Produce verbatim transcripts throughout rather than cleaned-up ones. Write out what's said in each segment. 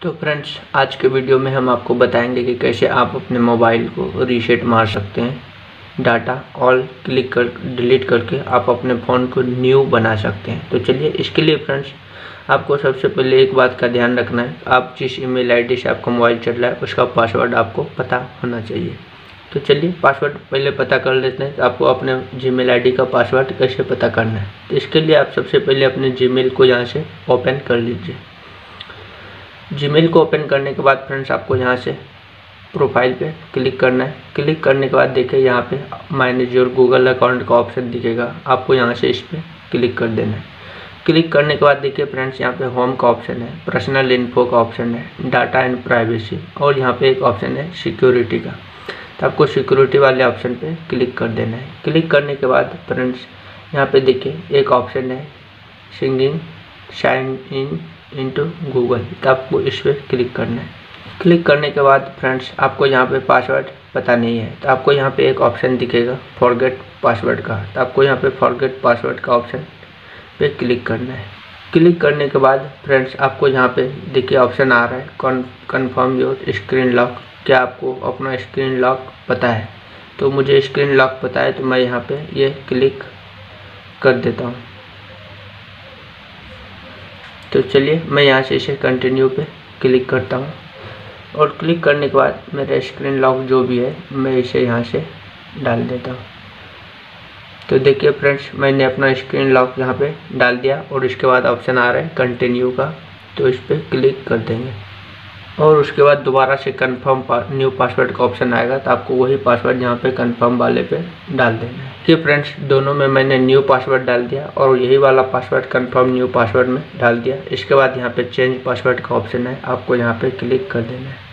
तो फ्रेंड्स, आज के वीडियो में हम आपको बताएंगे कि कैसे आप अपने मोबाइल को रीसेट मार सकते हैं। डाटा ऑल क्लिक कर डिलीट करके आप अपने फ़ोन को न्यू बना सकते हैं। तो चलिए, इसके लिए फ्रेंड्स आपको सबसे पहले एक बात का ध्यान रखना है। आप जिस ईमेल आईडी से आपका मोबाइल चल रहा है उसका पासवर्ड आपको पता होना चाहिए। तो चलिए, पासवर्ड पहले पता कर लेते हैं। तो आपको अपने जीमेल आईडी का पासवर्ड कैसे पता करना है, तो इसके लिए आप सबसे पहले अपने जीमेल को यहाँ से ओपन कर लीजिए। जीमेल को ओपन करने के बाद फ्रेंड्स आपको यहाँ से प्रोफाइल पे क्लिक करना है। क्लिक करने के बाद देखिए यहाँ पे मैनेज योर गूगल अकाउंट का ऑप्शन दिखेगा, आपको यहाँ से इस पर क्लिक कर देना है। क्लिक करने के बाद देखिए फ्रेंड्स यहाँ पे होम का ऑप्शन है, पर्सनल इन्फो का ऑप्शन है, डाटा एंड प्राइवेसी, और यहाँ पे एक ऑप्शन है सिक्योरिटी का। तो आपको सिक्योरिटी वाले ऑप्शन पे क्लिक कर देना है। क्लिक करने के बाद फ्रेंड्स यहाँ पे देखिए एक ऑप्शन है singing sign in into Google, तो आपको इस पर क्लिक करना है। क्लिक करने के बाद फ्रेंड्स आपको यहाँ पे पासवर्ड पता नहीं है, तो आपको यहाँ पे एक ऑप्शन दिखेगा फॉरगेट पासवर्ड का, तो आपको यहाँ पे फॉरगेट पासवर्ड का ऑप्शन पे क्लिक करना है। क्लिक करने के बाद फ्रेंड्स आपको यहाँ पे देखिए ऑप्शन आ रहा है कन्फर्म योर स्क्रीन लॉक। क्या आपको अपना स्क्रीन लॉक पता है? तो मुझे स्क्रीन लॉक पता है, तो मैं यहाँ पे ये क्लिक कर देता हूँ। तो चलिए, मैं यहाँ से इसे कंटिन्यू पे क्लिक करता हूँ, और क्लिक करने के बाद मेरा स्क्रीन लॉक जो भी है मैं इसे यहाँ से डाल देता हूँ। तो देखिए फ्रेंड्स, मैंने अपना स्क्रीन लॉक यहाँ पे डाल दिया, और इसके बाद ऑप्शन आ रहा है कंटिन्यू का, तो इस पर क्लिक कर देंगे। और उसके बाद दोबारा से कंफर्म पा, न्यू पासवर्ड का ऑप्शन आएगा, तो आपको वही पासवर्ड यहाँ पे कंफर्म वाले पे डाल देना है। कि फ्रेंड्स दोनों में मैंने न्यू पासवर्ड डाल दिया, और यही वाला पासवर्ड कंफर्म न्यू पासवर्ड में डाल दिया। इसके बाद यहाँ पे चेंज पासवर्ड का ऑप्शन है, आपको यहाँ पे क्लिक कर देना है।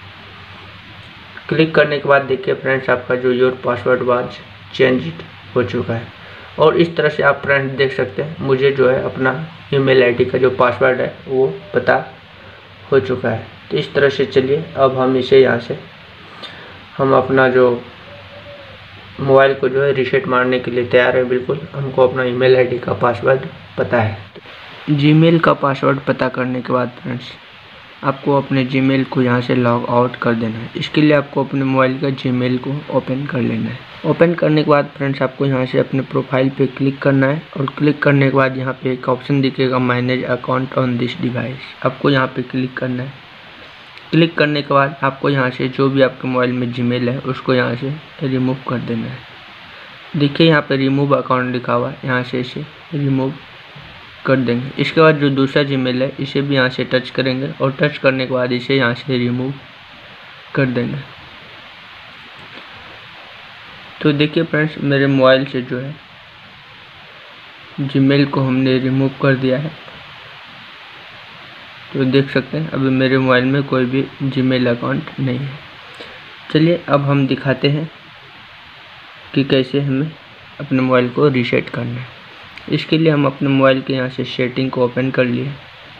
क्लिक करने के बाद देखिए फ्रेंड्स आपका जो योर पासवर्ड वाज चेंज हो चुका है। और इस तरह से आप फ्रेंड्स देख सकते हैं मुझे जो है अपना ईमेल आईडी का जो पासवर्ड है वो पता हो चुका है। तो इस तरह से चलिए, अब हम इसे यहाँ से हम अपना जो मोबाइल को जो है रीसेट मारने के लिए तैयार है। बिल्कुल हमको अपना ईमेल आईडी का पासवर्ड पता है। जीमेल का पासवर्ड पता करने के बाद फ्रेंड्स आपको अपने जीमेल को यहाँ से लॉग आउट कर देना है। इसके लिए आपको अपने मोबाइल का जीमेल को ओपन कर लेना है। ओपन करने के बाद फ्रेंड्स आपको यहाँ से अपने प्रोफाइल पे क्लिक करना है, और क्लिक करने के बाद यहाँ पे एक ऑप्शन दिखेगा manage account on this device, आपको यहाँ पे क्लिक करना है। क्लिक करने के बाद आपको यहाँ से जो भी आपके मोबाइल में जीमेल है उसको यहाँ से रिमूव कर देना है। देखिए यहाँ पे रिमूव अकाउंट लिखा हुआ है, यहाँ से इसे रिमूव कर देंगे। इसके बाद जो दूसरा जीमेल है इसे भी यहाँ से टच करेंगे, और टच करने के बाद इसे यहाँ से रिमूव कर देंगे। तो देखिए फ्रेंड्स मेरे मोबाइल से जो है जीमेल को हमने रिमूव कर दिया है। तो देख सकते हैं अभी मेरे मोबाइल में कोई भी जीमेल अकाउंट नहीं है। चलिए, अब हम दिखाते हैं कि कैसे हमें अपने मोबाइल को रीसेट करना है। इसके लिए हम अपने मोबाइल के यहाँ से सेटिंग को ओपन कर लिए।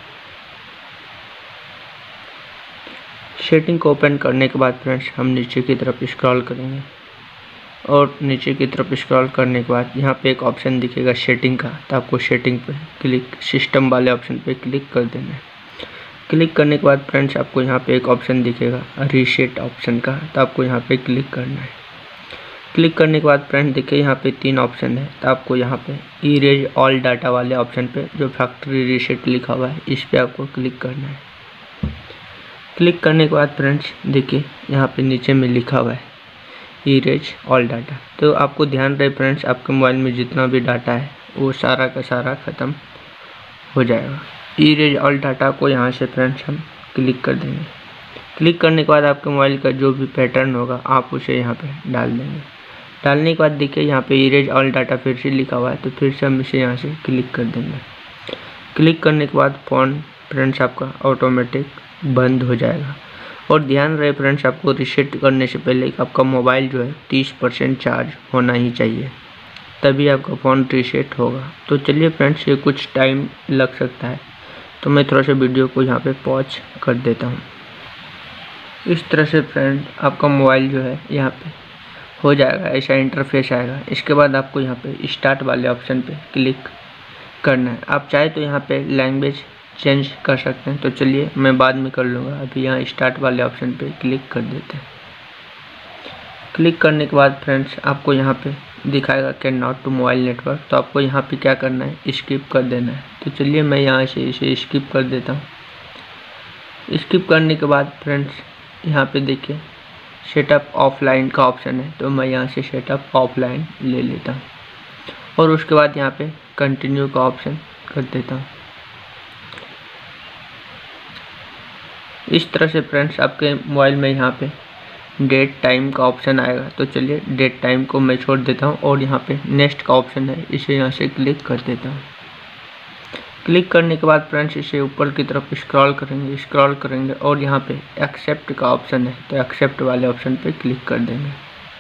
सेटिंग को ओपन करने के बाद फ्रेंड्स हम नीचे की तरफ स्क्रॉल करेंगे, और नीचे की तरफ स्क्रॉल करने के बाद यहाँ पे एक ऑप्शन दिखेगा सेटिंग का, तो आपको सेटिंग पे क्लिक सिस्टम वाले ऑप्शन पे क्लिक कर देना है। क्लिक करने के बाद फ्रेंड्स आपको यहाँ पे एक ऑप्शन दिखेगा रीसेट ऑप्शन का, तो आपको यहाँ पे क्लिक करना है। क्लिक करने के बाद फ्रेंड्स देखिए यहाँ पे तीन ऑप्शन है, तो आपको यहाँ पे इरेज ऑल डाटा वाले ऑप्शन पे जो फैक्ट्री रीसेट लिखा हुआ है इस पे आपको क्लिक करना है। क्लिक करने के बाद फ्रेंड्स देखिए यहाँ पे नीचे में लिखा हुआ है इरेज ऑल डाटा। तो आपको ध्यान रहे फ्रेंड्स आपके मोबाइल में जितना भी डाटा है वो सारा का सारा ख़त्म हो जाएगा। इरेज ऑल डाटा को यहाँ से फ्रेंड्स हम क्लिक कर देंगे। क्लिक करने के बाद आपके मोबाइल का जो भी पैटर्न होगा आप उसे यहाँ पे डाल देंगे। डालने के बाद देखिए यहाँ पे इरेज ऑल डाटा फिर से लिखा हुआ है, तो फिर से हम इसे यहाँ से क्लिक कर देंगे। क्लिक करने के बाद फ़ोन फ्रेंड्स आपका ऑटोमेटिक बंद हो जाएगा। और ध्यान रहे फ्रेंड्स आपको रीसेट करने से पहले आपका मोबाइल जो है तीस परसेंट चार्ज होना ही चाहिए, तभी आपका फ़ोन रीसेट होगा। तो चलिए फ्रेंड्स, ये कुछ टाइम लग सकता है, तो मैं थोड़ा सा वीडियो को यहाँ पे पॉज कर देता हूँ। इस तरह से फ्रेंड आपका मोबाइल जो है यहाँ पे हो जाएगा, ऐसा इंटरफेस आएगा। इसके बाद आपको यहाँ पे स्टार्ट वाले ऑप्शन पे क्लिक करना है। आप चाहे तो यहाँ पे लैंग्वेज चेंज कर सकते हैं। तो चलिए मैं बाद में कर लूँगा, अभी यहाँ स्टार्ट वाले ऑप्शन पे क्लिक कर देते हैं। क्लिक करने के बाद फ्रेंड्स आपको यहाँ पे दिखाएगा can not to mobile network, तो आपको यहाँ पे क्या करना है, स्किप कर देना है। तो चलिए मैं यहाँ से इसे स्किप कर देता हूँ। स्किप करने के बाद फ्रेंड्स यहाँ पे देखिए सेटअप ऑफलाइन का ऑप्शन है, तो मैं यहाँ से सेटअप ऑफलाइन ले लेता हूँ और उसके बाद यहाँ पे कंटिन्यू का ऑप्शन कर देता हूँ। इस तरह से फ्रेंड्स आपके मोबाइल में यहाँ पे डेट टाइम का ऑप्शन आएगा। तो चलिए डेट टाइम को मैं छोड़ देता हूँ और यहाँ पे नेक्स्ट का ऑप्शन है, इसे यहाँ से क्लिक कर देता हूँ। क्लिक करने के बाद फ्रेंड्स इसे ऊपर की तरफ स्क्रॉल करेंगे स्क्रॉल करेंगे और यहाँ पे एक्सेप्ट का ऑप्शन है, तो एक्सेप्ट वाले ऑप्शन पे क्लिक कर देंगे।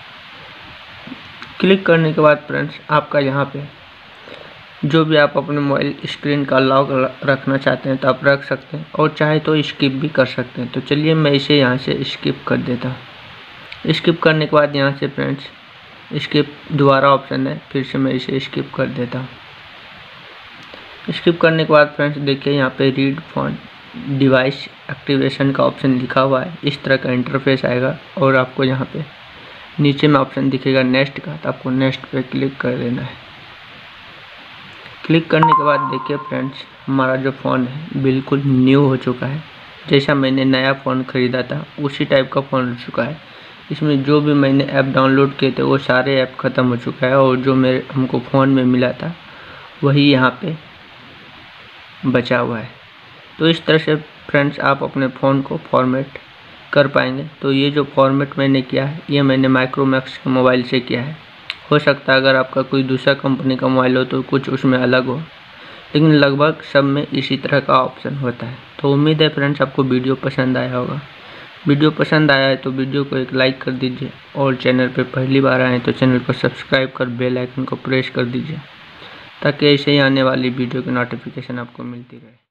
क्लिक करने के बाद फ्रेंड्स आपका यहाँ पे जो भी आप अपने मोबाइल स्क्रीन का लॉक रखना चाहते हैं तो आप रख सकते हैं और चाहे तो स्किप भी कर सकते हैं। तो चलिए मैं इसे यहाँ से स्किप कर देता हूँ। स्किप करने के बाद यहाँ से फ्रेंड्स स्किप दोबारा ऑप्शन है, फिर से मैं इसे स्किप कर देता हूँ। स्किप करने के बाद फ्रेंड्स देखिए यहाँ पे रीड फोन डिवाइस एक्टिवेशन का ऑप्शन लिखा हुआ है, इस तरह का इंटरफेस आएगा और आपको यहाँ पे नीचे में ऑप्शन दिखेगा नेक्स्ट का, तो आपको नेक्स्ट पे क्लिक कर देना है। क्लिक करने के बाद देखिए फ्रेंड्स हमारा जो फ़ोन है बिल्कुल न्यू हो चुका है, जैसा मैंने नया फ़ोन ख़रीदा था उसी टाइप का फ़ोन हो चुका है। इसमें जो भी मैंने ऐप डाउनलोड किए थे वो सारे ऐप ख़त्म हो चुका है और जो मेरे हमको फ़ोन में मिला था वही यहाँ पे बचा हुआ है। तो इस तरह से फ्रेंड्स आप अपने फ़ोन को फॉर्मेट कर पाएंगे। तो ये जो फॉर्मेट मैंने किया है ये मैंने माइक्रोमैक्स के मोबाइल से किया है। हो सकता है अगर आपका कोई दूसरा कंपनी का मोबाइल हो तो कुछ उसमें अलग हो, लेकिन लगभग सब में इसी तरह का ऑप्शन होता है। तो उम्मीद है फ्रेंड्स आपको वीडियो पसंद आया होगा। वीडियो पसंद आया है तो वीडियो को एक लाइक कर दीजिए और चैनल पर पहली बार आए तो चैनल को सब्सक्राइब कर बेल आइकन को प्रेस कर दीजिए ताकि ऐसे ही आने वाली वीडियो की नोटिफिकेशन आपको मिलती रहे।